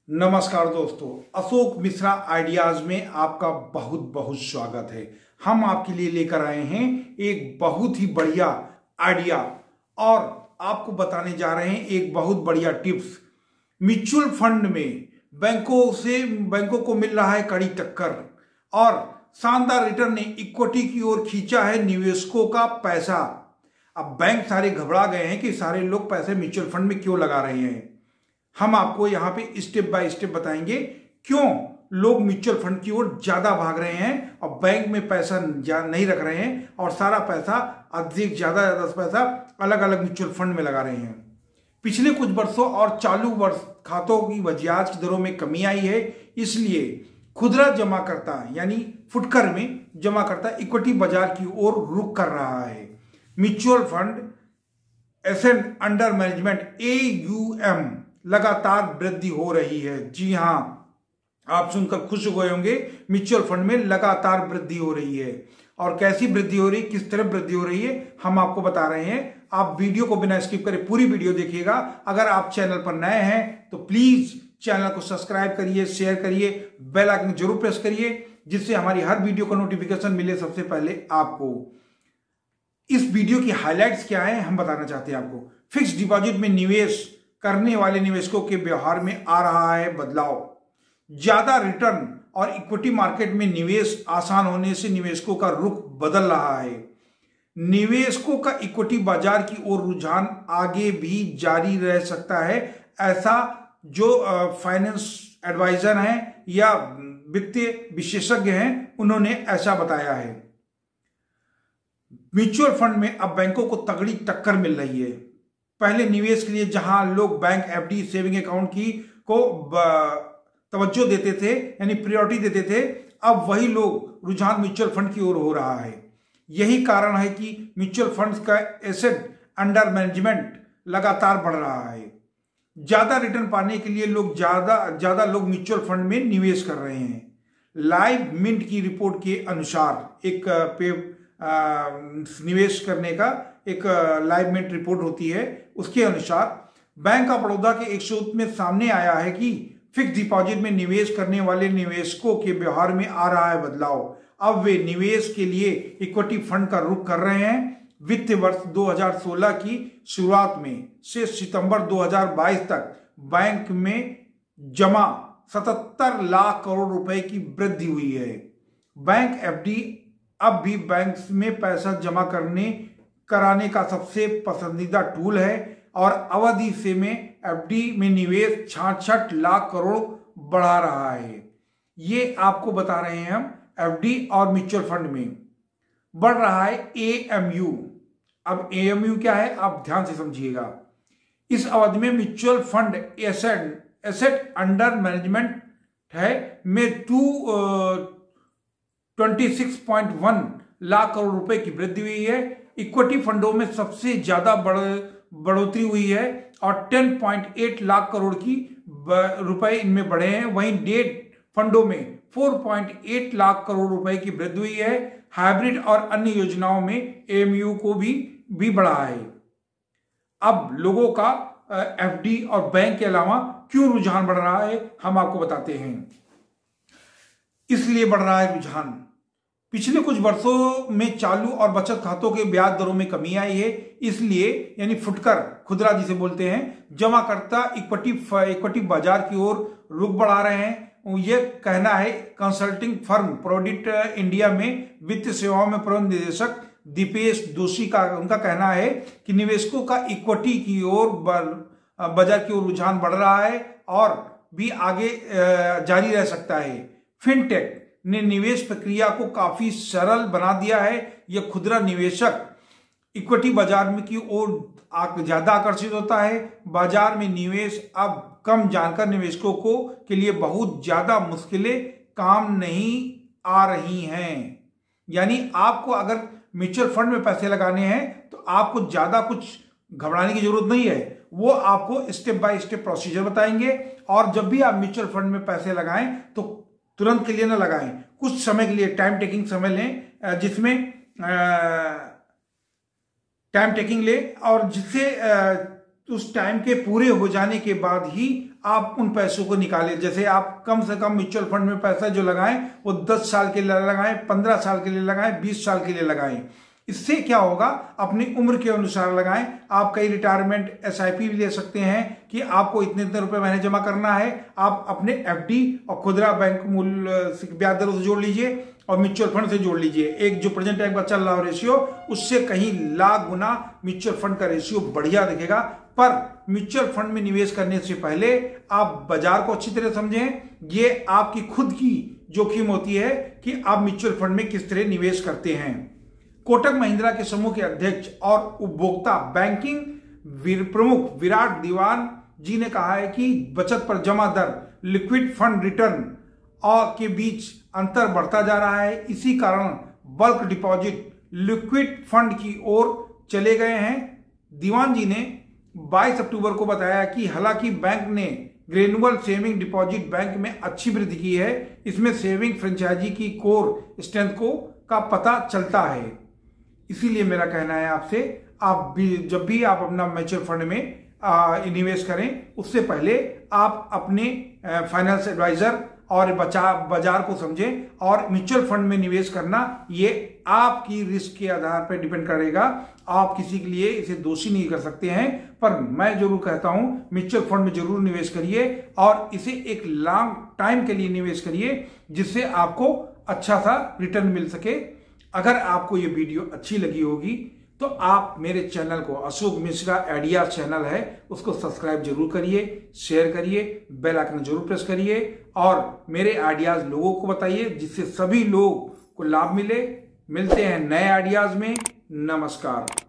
नमस्कार दोस्तों, अशोक मिश्रा आइडियाज में आपका बहुत बहुत स्वागत है। हम आपके लिए लेकर आए हैं एक बहुत ही बढ़िया आइडिया और आपको बताने जा रहे हैं एक बहुत बढ़िया टिप्स। म्यूचुअल फंड में बैंकों को मिल रहा है कड़ी टक्कर और शानदार रिटर्न ने इक्विटी की ओर खींचा है निवेशकों का पैसा। अब बैंक सारे घबरा गए हैं कि सारे लोग पैसे म्यूचुअल फंड में क्यों लगा रहे हैं। हम आपको यहाँ पे स्टेप बाय स्टेप बताएंगे क्यों लोग म्यूचुअल फंड की ओर ज्यादा भाग रहे हैं और बैंक में पैसा नहीं रख रहे हैं और सारा पैसा अधिक ज्यादा पैसा अलग अलग म्यूचुअल फंड में लगा रहे हैं। पिछले कुछ वर्षों और चालू वर्ष खातों की ब्याज की दरों में कमी आई है, इसलिए खुदरा जमाकर्ता यानी फुटकर में जमाकर्ता इक्विटी बाजार की ओर रुख कर रहा है। Mutual fund asset under management AUM लगातार वृद्धि हो रही है। जी हां, आप सुनकर खुश हुए होंगे, म्यूचुअल फंड में लगातार वृद्धि हो रही है। और कैसी वृद्धि हो रही है, किस तरह वृद्धि हो रही है, हम आपको बता रहे हैं। आप वीडियो को बिना स्किप करे पूरी वीडियो देखिएगा। अगर आप चैनल पर नए हैं तो प्लीज चैनल को सब्सक्राइब करिए, शेयर करिए, बेल आइकन जरूर प्रेस करिए, जिससे हमारी हर वीडियो का नोटिफिकेशन मिले सबसे पहले आपको। इस वीडियो की हाइलाइट्स क्या है हम बताना चाहते हैं आपको। फिक्स डिपॉजिट में निवेश करने वाले निवेशकों के व्यवहार में आ रहा है बदलाव। ज्यादा रिटर्न और इक्विटी मार्केट में निवेश आसान होने से निवेशकों का रुख बदल रहा है। निवेशकों का इक्विटी बाजार की ओर रुझान आगे भी जारी रह सकता है, ऐसा जो फाइनेंस एडवाइजर हैं या वित्तीय विशेषज्ञ हैं उन्होंने ऐसा बताया है। म्यूचुअल फंड में अब बैंकों को तगड़ी टक्कर मिल रही है। पहले निवेश के लिए जहां लोग बैंक FD सेविंग अकाउंट को तवज्जो देते थे यानी प्रायोरिटी देते थे, अब वही लोग रुझान म्यूचुअल फंड की ओर हो रहा है। यही कारण है कि म्यूचुअल फंड्स का एसेट अंडर मैनेजमेंट लगातार बढ़ रहा है। ज्यादा रिटर्न पाने के लिए लोग ज्यादा लोग म्यूचुअल फंड में निवेश कर रहे हैं। लाइव मिंट की रिपोर्ट के अनुसार एक निवेश करने का एक लाइव मिंट रिपोर्ट होती है, उसके अनुसार बैंक ऑफ बड़ौदा के एक शोध में सामने आया है कि फिक्स डिपॉजिट में निवेश करने वाले निवेशकों के व्यवहार में आ रहा है बदलाव। अब वे निवेश के लिए इक्विटी फंड का रुख कर रहे हैं। वित्त वर्ष 2016 की शुरुआत में से सितंबर 2022 तक बैंक में जमा 77 लाख करोड़ रुपए की वृद्धि हुई है। बैंक FD अब भी बैंक में पैसा जमा कराने का सबसे पसंदीदा टूल है और अवधि से में FD में निवेश 66 लाख करोड़ बढ़ा रहा है। ये आपको बता रहे हैं हम। FD और म्यूचुअल फंड में बढ़ रहा है AMU। अब AMU क्या है आप ध्यान से समझिएगा। इस अवधि में mutual fund asset under management है में 26.1 लाख करोड़ रुपए की वृद्धि हुई है। इक्विटी फंडों में सबसे ज्यादा बढ़ोतरी हुई है और 10.8 लाख करोड़ की रुपए इनमें बढ़े हैं। वहीं डेट फंडों में 4.8 लाख करोड़ रुपए की वृद्धि हुई है। हाइब्रिड और अन्य योजनाओं में AMU को भी बढ़ा है। अब लोगों का FD और बैंक के अलावा क्यों रुझान बढ़ रहा है हम आपको बताते हैं। इसलिए बढ़ रहा है रुझान, पिछले कुछ वर्षों में चालू और बचत खातों के ब्याज दरों में कमी आई है, इसलिए यानी फुटकर खुदरा जिसे बोलते हैं जमाकर्ता इक्विटी बाजार की ओर रुख बढ़ा रहे हैं। यह कहना है कंसल्टिंग फर्म प्रोडिट इंडिया में वित्त सेवाओं में प्रबंध निदेशक दीपेश दोषी का उनका कहना है कि निवेशकों का इक्विटी की ओर बाजार की ओर रुझान बढ़ रहा है और भी आगे जारी रह सकता है। फिनटेक ने निवेश प्रक्रिया को काफी सरल बना दिया है। यह खुदरा निवेशक इक्विटी बाजार में की ओर ज्यादा आकर्षित होता है। बाजार में निवेश अब कम जानकार निवेशकों के लिए बहुत ज्यादा मुश्किलें काम नहीं आ रही हैं। यानी आपको अगर म्यूचुअल फंड में पैसे लगाने हैं तो आपको ज्यादा कुछ घबराने की जरूरत नहीं है। वो आपको स्टेप बाय स्टेप प्रोसीजर बताएंगे और जब भी आप म्यूचुअल फंड में पैसे लगाएं तो तुरंत के लिए ना लगाएं, कुछ समय के लिए टाइम टेकिंग समय लें, जिसमें टाइम टेकिंग ले और जिससे उस टाइम के पूरे हो जाने के बाद ही आप उन पैसों को निकालें। जैसे आप कम से कम म्यूचुअल फंड में पैसा जो लगाएं वो 10 साल के लिए लगाएं, 15 साल के लिए लगाएं, 20 साल के लिए लगाएं। इससे क्या होगा, अपनी उम्र के अनुसार लगाएं। आप कई रिटायरमेंट एसआईपी भी ले सकते हैं कि आपको इतने इतने रुपए महीने जमा करना है। आप अपने एफडी और खुदरा बैंक मूल्य ब्याज दरों से जोड़ लीजिए और म्यूचुअल फंड से जोड़ लीजिए। एक जो प्रेजेंट टाइम का चल रहा है रेशियो, उससे कहीं लाख गुना म्यूचुअल फंड का रेशियो बढ़िया दिखेगा। पर म्यूचुअल फंड में निवेश करने से पहले आप बाजार को अच्छी तरह समझें। ये आपकी खुद की जोखिम होती है कि आप म्यूचुअल फंड में किस तरह निवेश करते हैं। कोटक महिंद्रा के समूह के अध्यक्ष और उपभोक्ता बैंकिंग प्रमुख विराट दीवान जी ने कहा है कि बचत पर जमा दर, लिक्विड फंड रिटर्न और के बीच अंतर बढ़ता जा रहा है। इसी कारण बल्क डिपॉजिट लिक्विड फंड की ओर चले गए हैं। दीवान जी ने 22 अक्टूबर को बताया कि हालांकि बैंक ने ग्रेनुअल सेविंग डिपॉजिट बैंक में अच्छी वृद्धि की है, इसमें सेविंग फ्रेंचाइजी की कोर स्ट्रेंथ का पता चलता है। इसीलिए मेरा कहना है आपसे, आप भी जब भी आप अपना म्यूचुअल फंड में निवेश करें, उससे पहले आप अपने फाइनेंस एडवाइजर और बाजार को समझें। और म्यूचुअल फंड में निवेश करना ये आपकी रिस्क के आधार पर डिपेंड करेगा। आप किसी के लिए इसे दोषी नहीं कर सकते हैं, पर मैं जरूर कहता हूं म्यूचुअल फंड में जरूर निवेश करिए और इसे एक लॉन्ग टाइम के लिए निवेश करिए, जिससे आपको अच्छा सा रिटर्न मिल सके। अगर आपको ये वीडियो अच्छी लगी होगी तो आप मेरे चैनल को, अशोक मिश्रा आइडियाज चैनल है, उसको सब्सक्राइब जरूर करिए, शेयर करिए, बेल आइकन जरूर प्रेस करिए और मेरे आइडियाज लोगों को बताइए, जिससे सभी लोग को लाभ मिले। मिलते हैं नए आइडियाज में। नमस्कार।